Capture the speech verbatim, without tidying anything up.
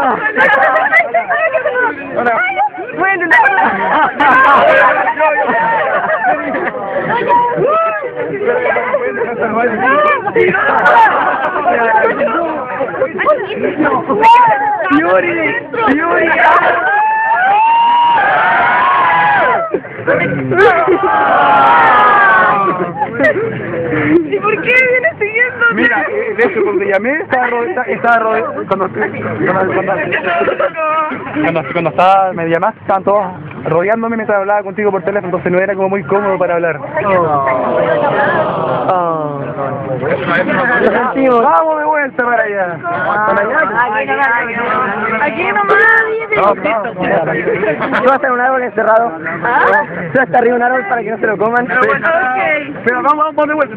Bueno, Yuri, Yuri. ¿Y por qué viene siguiendo? Mira, eh, de hecho cuando llamé estaba rodeado, estaba rodeado, cuando, cuando, cuando, cuando, cuando estaba, me llamaste, estaban todos rodeándome mientras hablaba contigo por teléfono, entonces no era como muy cómodo para hablar. Oh. Lo sentimos. Vamos de vuelta para allá. Para allá. Aquí nomás. No, no, ¿Tú vas a estar en un árbol encerrado? ¿Ah? ¿Tú vas a estar arriba de un árbol para que no se lo coman? Pero, bueno, okay. Pero vamos, vamos de vuelta.